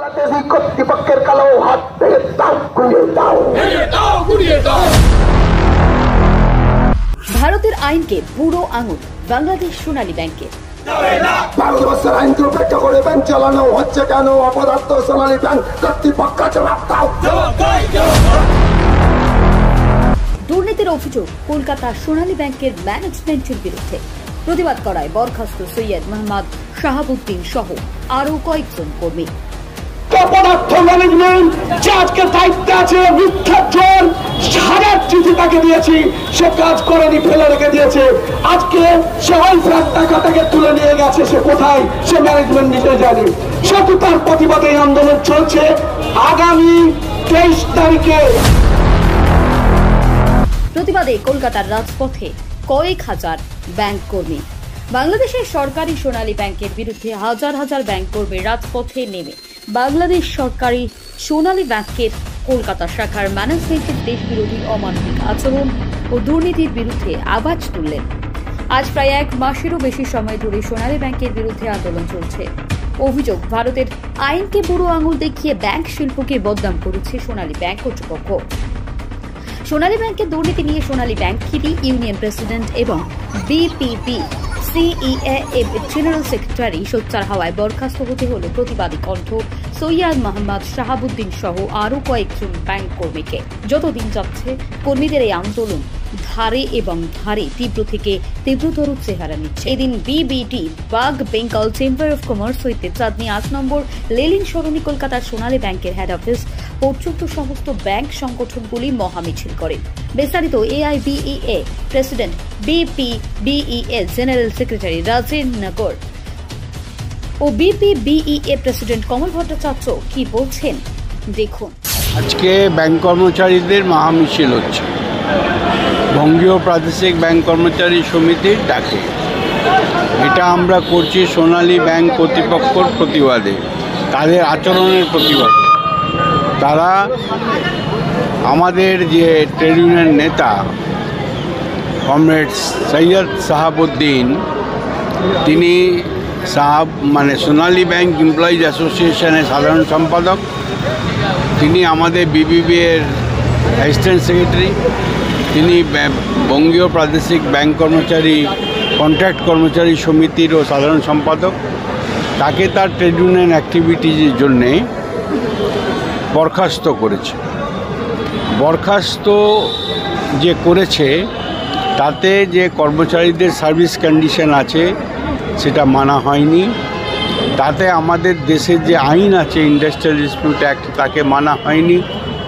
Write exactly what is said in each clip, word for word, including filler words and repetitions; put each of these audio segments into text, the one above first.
কর্তৃপক্ষের কালো হাত ভেঙে দাও, গুড়িয়ে দাও, দাও, গুড়িয়ে দাও। ভারতের আইনকে বুড়ো আঙুল বাংলাদেশ সোনালী ব্যাংকের। ভারতবর্ষের আইনকে উপেক্ষা করে ব্যাংক চালানো হচ্ছে কেন? অপদার্থ সোনালী ব্যাংক কর্তৃপক্ষ জবাব দাও। দুর্নীতির অভিযোগ কলকাতা সোনালী ব্যাংকের ম্যানেজমেন্টের বিরুদ্ধে। প্রতিবাদ করায় বরখাস্ত সৈয়দ মোহাম্মদ শাহাবুদ্দিন সহ আরো কয়েকজন কর্মী। অপদার্থ ম্যানেজমেন্ট যে আজকে দায়িত্বে আছে, মিথ্যা জোর হাজার চিঠি তাকে দিয়েছি, সে কাজ করেনি, ফেলে রেখে দিয়েছে। আজকে সে ওই ফ্ল্যাট টাকা থেকে তুলে নিয়ে গেছে, সে কোথায় সে ম্যানেজমেন্ট নিজে জানে। শুধু তার প্রতিবাদে আন্দোলন চলছে। আগামী তেইশ তারিখে প্রতিবাদে কলকাতার রাজপথে কয়েক হাজার ব্যাংক কর্মী। বাংলাদেশের সরকারি সোনালী ব্যাংকের বিরুদ্ধে হাজার হাজার ব্যাংক কর্মী রাজপথে নেমে বাংলাদেশ সরকারি সোনালী ব্যাংকের কলকাতা শাখার ম্যানেজমেন্টের দেশবিরোধী অমানবিক আচরণ ও দুর্নীতির বিরুদ্ধে আওয়াজ তুললেন। আজ প্রায় এক মাসেরও বেশি সময় ধরে সোনালী ব্যাংকের বিরুদ্ধে আন্দোলন চলছে। অভিযোগ, ভারতের আইনকে বুড়ো আঙুল দেখিয়ে ব্যাংক শিল্পকে বদনাম করেছে সোনালী ব্যাংক কর্তৃপক্ষ। সোনালী ব্যাংকের দুর্নীতি নিয়ে সোনালী ব্যাংক কিডি ইউনিয়ন প্রেসিডেন্ট এবং বিপিপি সিইএ জেনারেল সেক্রেটারি সোচ্চার হওয়ায় বরখাস্ত হতে হল প্রতিবাদী কণ্ঠ সৈয়দ মোহাম্মদ শাহাবুদ্দিন সহ আরও কয়েকজন ব্যাংক কর্মীকে। যতদিন যাচ্ছে কর্মীদের এই আন্দোলন ধারে এবং ধারে তীব্র থেকে তীব্রতর চেহারা নিচ্ছে। এদিন BBD Bag Bengal chamber of commerce হইতে চাঁদনি আট নম্বর লেলিন সরণি কলকাতার সোনালী ব্যাংকের হেড অফিস পর্যন্ত সমস্ত ব্যাংক সংগঠনগুলি মহামিছিল করে। বিস্তারিত AIBEA president BPBEA general secretary Rajen Nagar ও বিপিবিইএ প্রেসিডেন্ট কমল ভট্টাচার্য কি বলছেন দেখুন। আজকে ব্যাংক কর্মচারীদের মহামিছিল হচ্ছে বঙ্গীয় প্রাদেশিক ব্যাংক কর্মচারী সমিতির ডাকে। এটা আমরা করছি সোনালী ব্যাংক কর্তৃপক্ষের প্রতিবাদে, তাদের আচরণের প্রতিবাদে। তারা আমাদের যে ট্রেড ইউনিয়ন নেতা কমরেড সৈয়দ শাহাবুদ্দিন, তিনি সাহাব মানে সোনালী ব্যাংক এমপ্লয়িজ অ্যাসোসিয়েশনের সাধারণ সম্পাদক, তিনি আমাদের বিবিবি এর অ্যাসিস্ট্যান্ট সেক্রেটারি, তিনি বঙ্গীয় প্রাদেশিক ব্যাংক কর্মচারী কন্ট্রাক্ট কর্মচারী সমিতিরও সাধারণ সম্পাদক। তাকে তার ট্রেড ইউনিয়ন অ্যাক্টিভিটিজের জন্যে বরখাস্ত করেছে। বরখাস্ত যে করেছে তাতে যে কর্মচারীদের সার্ভিস কন্ডিশন আছে সেটা মানা হয়নি। তাতে আমাদের দেশের যে আইন আছে ইন্ডাস্ট্রিয়াল ডিসপিউট অ্যাক্ট, তাকে মানা হয়নি।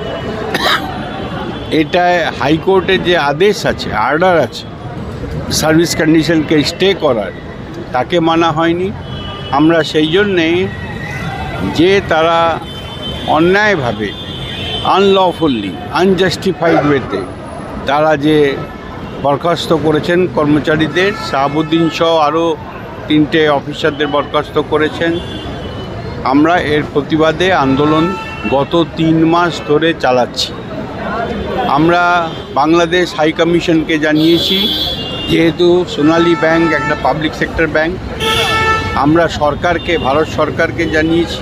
এটা হাইকোর্টের যে আদেশ আছে, অর্ডার আছে সার্ভিস কন্ডিশনকে স্টে করার, তাকে মানা হয়নি। আমরা সেই জন্যে যে তারা অন্যায়ভাবে আনলফুললি আনজাস্টিফাইড ওয়েতে তারা যে বরখাস্ত করেছেন কর্মচারীদের, শাহাবুদ্দিন সহ আরও তিনটে অফিসারদের বরখাস্ত করেছেন, আমরা এর প্রতিবাদে আন্দোলন গত তিন মাস ধরে চালাচ্ছি। আমরা বাংলাদেশ হাই কমিশনকে জানিয়েছি, যেহেতু সোনালী ব্যাংক একটা পাবলিক সেক্টর ব্যাংক। আমরা সরকারকে, ভারত সরকারকে জানিয়েছি,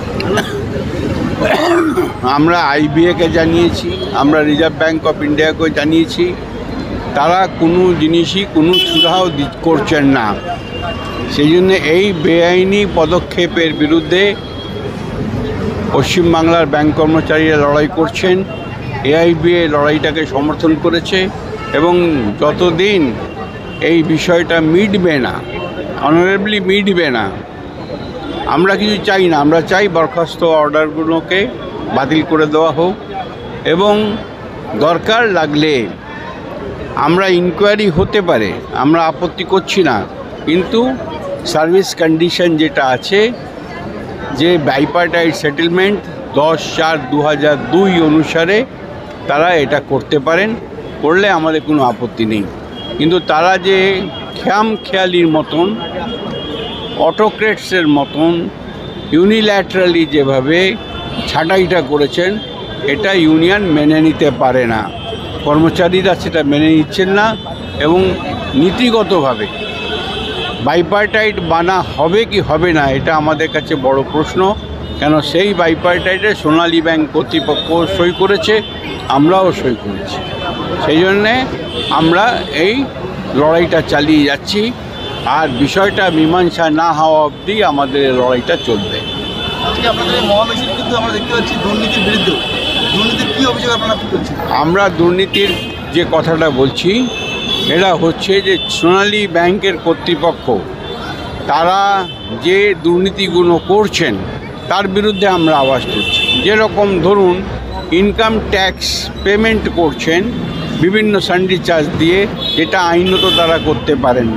আমরা আইবিএকে জানিয়েছি, আমরা রিজার্ভ ব্যাংক অফ ইন্ডিয়াকেও জানিয়েছি। তারা কোনো জিনিসই কোনো সুরাহ করছেন না। সেই জন্য এই বেআইনি পদক্ষেপের বিরুদ্ধে পশ্চিমবাংলার ব্যাংক কর্মচারীরা লড়াই করছেন। এআইবিএ লড়াইটাকে সমর্থন করেছে এবং যতদিন এই বিষয়টা মিটবে না, অনারেবলি মিটবে না, আমরা কিছু চাই না। আমরা চাই বরখাস্ত অর্ডারগুলোকে বাতিল করে দেওয়া হোক এবং দরকার লাগলে আমরা ইনকোয়ারি হতে পারে, আমরা আপত্তি করছি না, কিন্তু সার্ভিস কন্ডিশন যেটা আছে, যে বাইপার্টাইট সেটেলমেন্ট দশ চার দু হাজার দুই অনুসারে তারা এটা করতে পারেন, করলে আমাদের কোনো আপত্তি নেই। কিন্তু তারা যে খেয়াম খেয়ালির মতন, অটোক্রেটসের মতন ইউনিল্যাটারালি যেভাবে ছাঁটাইটা করেছেন, এটা ইউনিয়ন মেনে নিতে পারে না। কর্মচারীরা সেটা মেনে নিচ্ছেন না এবং নীতিগতভাবে বাইপার্টাইট বানা হবে কি হবে না, এটা আমাদের কাছে বড় প্রশ্ন। কেন সেই বাইপার্টাইটে সোনালী ব্যাংক কর্তৃপক্ষ সই করেছে, আমরাও সই করেছি। সেই জন্যে আমরা এই লড়াইটা চালিয়ে যাচ্ছি, আর বিষয়টা মীমাংসা না হওয়া অবধি আমাদের এই লড়াইটা চলবে। আজকে আপনাদের মহামিছিল কিন্তু আমরা দেখতে পাচ্ছি দুর্নীতির বিরুদ্ধে। দুর্নীতির কী অভিযোগ আপনারা করছেন? আমরা দুর্নীতির যে কথাটা বলছি এটা হচ্ছে যে সোনালী ব্যাংকের কর্তৃপক্ষ তারা যে দুর্নীতিগুলো করছেন তার বিরুদ্ধে আমরা আওয়াজ তুলছি। যেরকম ধরুন ইনকাম ট্যাক্স পেমেন্ট করছেন বিভিন্ন সান্ডি চার্জ দিয়ে, যেটা আইনত তারা করতে পারেন।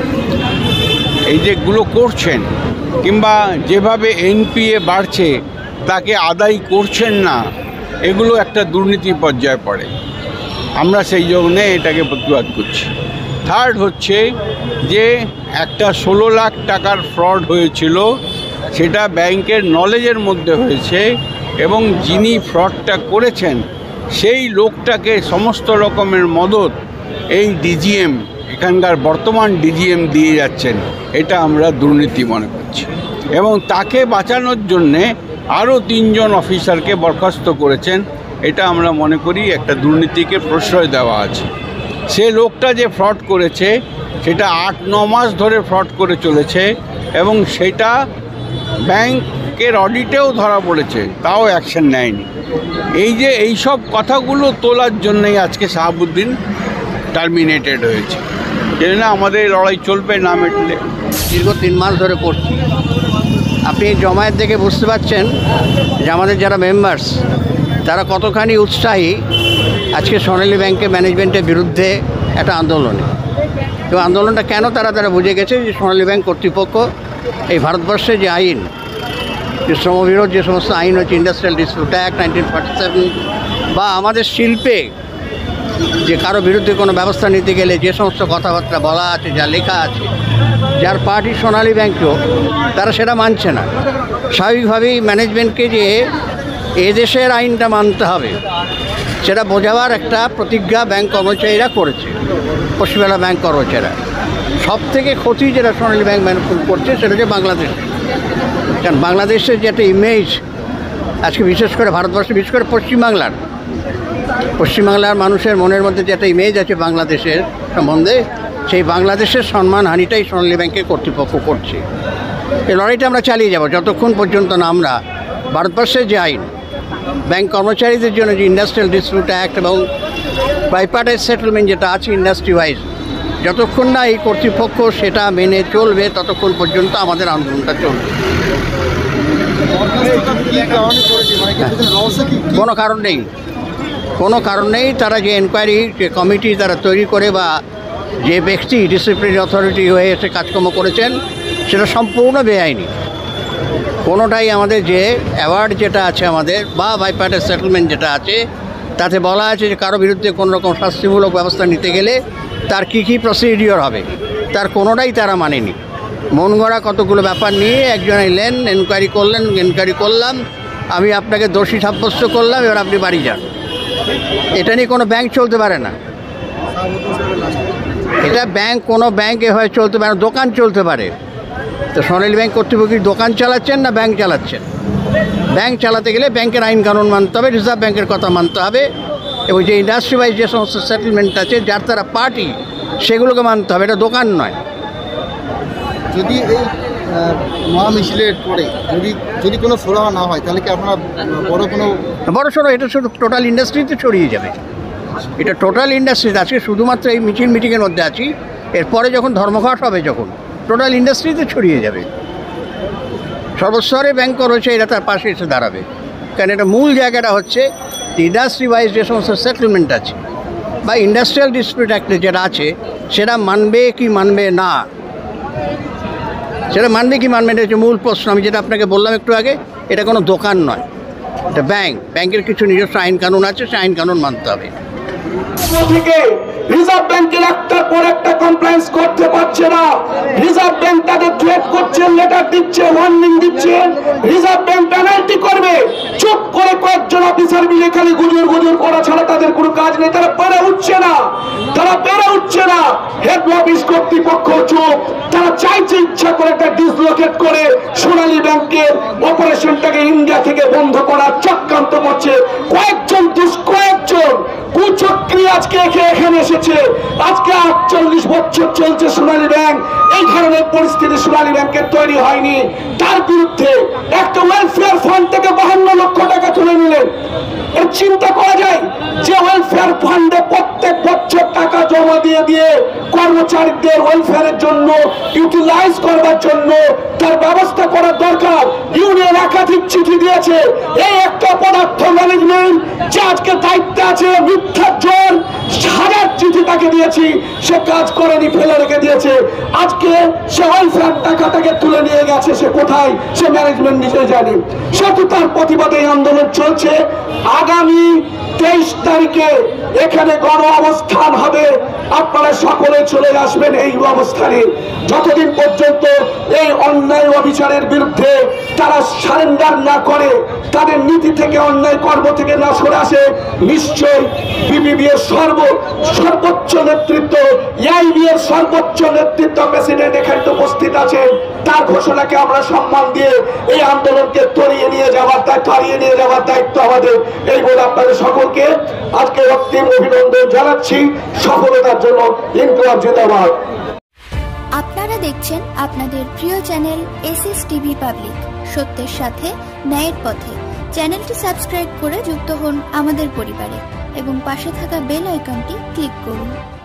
এই যেগুলো করছেন, কিংবা যেভাবে এনপিএ বাড়ছে তাকে আদায় করছেন না, এগুলো একটা দুর্নীতি পর্যায়ে পড়ে। আমরা সেই জন্যে এটাকে প্রতিবাদ করছি। থার্ড হচ্ছে যে একটা ষোলো লাখ টাকার ফ্রড হয়েছিল, সেটা ব্যাংকের নলেজের মধ্যে হয়েছে, এবং যিনি ফ্রডটা করেছেন সেই লোকটাকে সমস্ত রকমের মদত এই ডিজিএম, এখানকার বর্তমান ডিজিএম দিয়ে যাচ্ছেন। এটা আমরা দুর্নীতি মনে করছি, এবং তাকে বাঁচানোর জন্যে আরও তিনজন অফিসারকে বরখাস্ত করেছেন। এটা আমরা মনে করি একটা দুর্নীতিকে প্রশ্রয় দেওয়া আছে। সে লোকটা যে ফ্রড করেছে সেটা আট ন মাস ধরে ফ্রড করে চলেছে, এবং সেটা ব্যাংকের অডিটেও ধরা পড়েছে, তাও অ্যাকশন নেয়নি। এই যে এই সব কথাগুলো তোলার জন্যই আজকে শাহাবুদ্দিন টার্মিনেটেড হয়েছে। সেই জন্য আমাদের লড়াই চলবে না মেটলে। দীর্ঘ তিন মাস ধরে করছি। আপনি জমায়েত দেখে বুঝতে পারছেন যে আমাদের যারা মেম্বার্স তারা কতখানি উৎসাহী আজকে সোনালী ব্যাংকের ম্যানেজমেন্টের বিরুদ্ধে একটা আন্দোলনে। তো আন্দোলনটা কেন তারা তারা বুঝে গেছে যে সোনালী ব্যাংক কর্তৃপক্ষ এই ভারতবর্ষে যে আইন, যে শ্রমবিরোধ যে সমস্ত আইন হচ্ছে, industrial dispute act nineteen forty seven, বা আমাদের শিল্পে যে কারো বিরুদ্ধে কোনো ব্যবস্থা নিতে গেলে যে সমস্ত কথাবার্তা বলা আছে, যা লেখা আছে, যার পার্টি সোনালী ব্যাংকও, তারা সেটা মানছে না। স্বাভাবিকভাবেই ম্যানেজমেন্টকে যে এদেশের আইনটা মানতে হবে সেটা বোঝাবার একটা প্রতিজ্ঞা ব্যাংক কর্মচারীরা করেছে, পশ্চিমবাংলা ব্যাংক কর্মচারীরা। সব থেকে ক্ষতি যেটা সোনালী ব্যাংক ম্যানেজমেন্ট করছে সেটা হচ্ছে বাংলাদেশ। কারণ বাংলাদেশের যে একটা ইমেজ আজকে বিশেষ করে ভারতবর্ষে, বিশেষ করে পশ্চিমবাংলার পশ্চিমবাংলার মানুষের মনের মধ্যে যে একটা ইমেজ আছে বাংলাদেশের সম্বন্ধে, সেই বাংলাদেশের সম্মানহানিটাই সোনালী ব্যাংকের কর্তৃপক্ষ করছে। এই লড়াইটা আমরা চালিয়ে যাব যতক্ষণ পর্যন্ত না আমরা ভারতবর্ষের যে আইন, ব্যাংক কর্মচারীদের জন্য যে ইন্ডাস্ট্রিয়াল ডিসপিউট অ্যাক্ট এবং বাইপার্টাইট সেটেলমেন্ট যেটা আছে ইন্ডাস্ট্রি ওয়াইজ, যতক্ষণ না এই কর্তৃপক্ষ সেটা মেনে চলবে ততক্ষণ পর্যন্ত আমাদের আন্দোলনটা চলবে। কোনো কারণ নেই, কোনো কারণ নেই। তারা যে এনকোয়ারি যে কমিটি তারা তৈরি করে বা যে ব্যক্তি ডিসিপ্লিনারি অথরিটি হয়ে এসে কাজকর্ম করেছেন সেটা সম্পূর্ণ বেআইনি। কোনোটাই আমাদের যে অ্যাওয়ার্ড যেটা আছে আমাদের বা বাইপার্টাইট সেটেলমেন্ট যেটা আছে তাতে বলা আছে যে কারো বিরুদ্ধে কোনো রকম শাস্তিমূলক ব্যবস্থা নিতে গেলে তার কী কী প্রসিডিওর হবে, তার কোনোটাই তারা মানেনি। মন গড়া কতগুলো ব্যাপার নিয়ে একজন এলেন, এনকোয়ারি করলেন, এনকোয়ারি করলাম, আমি আপনাকে দোষী সাব্যস্ত করলাম, এবার আপনি বাড়ি যান। এটা নিয়ে কোনো ব্যাংক চলতে পারে না। এটা ব্যাংক, কোনো ব্যাংক এভাবে চলতে পারে না, দোকান চলতে পারে। তো সোনালী ব্যাংক কর্তৃপক্ষ দোকান চালাচ্ছেন না ব্যাংক চালাচ্ছেন? ব্যাংক চালাতে গেলে ব্যাংকের আইন কানুন মানতে হবে, রিজার্ভ ব্যাংকের কথা মানতে হবে, এবং যে ইন্ডাস্ট্রি ওয়াইজ যে সমস্ত সেটেলমেন্ট আছে যার তারা পার্টি, সেগুলোকে মানতে হবে। এটা দোকান নয়। যদি এই মহামিছিলের পরে যদি যদি কোনো সুরাহা না হয় তাহলে কি আপনারা বড় কোনো বড় সড়ো এটা শুধু টোটাল ইন্ডাস্ট্রিতে ছড়িয়ে যাবে। এটা টোটাল ইন্ডাস্ট্রিতে আজকে শুধুমাত্র এই মিছিল মিটিংয়ের মধ্যে আছি, এরপরে যখন ধর্মঘট হবে, যখন টোটাল ইন্ডাস্ট্রিতে ছড়িয়ে যাবে, সর্বস্তরে ব্যাংক রয়েছে, এরা তার পাশে এসে দাঁড়াবে। কারণ এটা মূল জায়গাটা হচ্ছে ইন্ডাস্ট্রি ওয়াইজ যে সমস্ত সেটেলমেন্ট আছে বা ইন্ডাস্ট্রিয়াল ডিসপিউট অ্যাক্টে যেটা আছে সেটা মানবে কি মানবে না, সেটা মানবে কি মানবে না হচ্ছে মূল প্রশ্ন। আমি যেটা আপনাকে বললাম একটু আগে, এটা কোনো দোকান নয়, এটা ব্যাংক। ব্যাংকের কিছু নিজস্ব আইন কানুন আছে, সেই আইন কানুন মানতে হবে। থেকে রিজার্ভ ব্যাংকের একটার পর একটা কমপ্লেন্স করতে পারছে না। রিজার্ভ ব্যাংক তাদের থ্রেট করছে, লেটার দিচ্ছে, ওয়ার্নিং দিচ্ছে। রিজার্ভ ব্যাংক পেনাল্টি করবে, চুপ করে কয়েকজন অফিসার মিলে খালি গুজর গুজর করা ছাড়া তাদের কোনো কাজ নেই। তারা পেরে উঠছে না, তারা পেরে উঠছে বুঝছে না হেড অফিস কর্তৃপক্ষ চুপ, তারা চাইছে ইচ্ছা করে একটা ডিসলোকেট করে সোনালী ব্যাংকের অপারেশনটাকে ইন্ডিয়া থেকে বন্ধ করার চক্রান্ত করছে। কয়েকজন দুষ কয়েকজন কুচক্রী আজকে এখানে এসেছে। আজকে আটচল্লিশ বছর চলছে সোনালী ব্যাংক, এই ধরনের পরিস্থিতি সোনালী ব্যাংকের তৈরি হয়নি। তার বিরুদ্ধে একটা ওয়েলফেয়ার ফান্ড থেকে বাহান্ন লক্ষ টাকা তুলে নিলেন। এর চিন্তা করা যায় যে ওয়েলফেয়ার ফান্ডে প্রত্যেক বছর টাকা জমা দিয়ে দিয়ে কর্মচারীদের ওয়েলফেয়ারের জন্য ইউটিলাইজ করবার জন্য তার ব্যবস্থা করা দরকার। ইউনিয়ন একাধিক চিঠি দিয়েছে। এই একটা পদার্থ ম্যানেজমেন্ট যে আজকে দায়িত্বে আছে, মিথ্যার জোর হাজার চিঠি তাকে দিয়েছি, সে কাজ করেনি, ফেলে রেখে দিয়েছে। আজকে সে ওয়েলফেয়ার টাকাটাকে তুলে নিয়ে গেছে, সে কোথায় সে ম্যানেজমেন্ট নিজে জানে। সেহেতু তার প্রতিবাদে এই আন্দোলন চলছে। আগামী তেইশ তারিখে এখানে গণ অবস্থান হবে, আপনারা সকলে চলে আসবেন এই অবস্থানে। যতদিন পর্যন্ত এই অন্যায় অবিচারের বিরুদ্ধে তারা সারেন্ডার না করে, তাদের নীতি থেকে অন্যায় কর্ম থেকে না সরে আসে, নিশ্চয়ই বিপিবি এর সর্ব সর্বোচ্চ নেতৃত্ব, এআইবি এর সর্বোচ্চ নেতৃত্ব, প্রেসিডেন্ট এখানে উপস্থিত আছেন, তার ঘোষণাকে আমরা সম্মান দিয়ে এই আন্দোলনকে তরিয়ে নিয়ে যাওয়ার দায়িত্ব হারিয়ে নিয়ে যাওয়ার দায়িত্ব আমাদের। এই বলে আপনাদের সকলকে আজকে অন্তিম অভিনন্দন জানাচ্ছি সফলতার জন্য। ইনকলাব জিন্দাবাদ। আপনারা দেখছেন আপনাদের প্রিয় চ্যানেল এসএস টিভি পাবলিক, সত্যের সাথে ন্যায়ের পথে। চ্যানেলটি সাবস্ক্রাইব করে যুক্ত হন আমাদের পরিবারে এবং পাশে থাকা বেল আইকনটি ক্লিক করুন।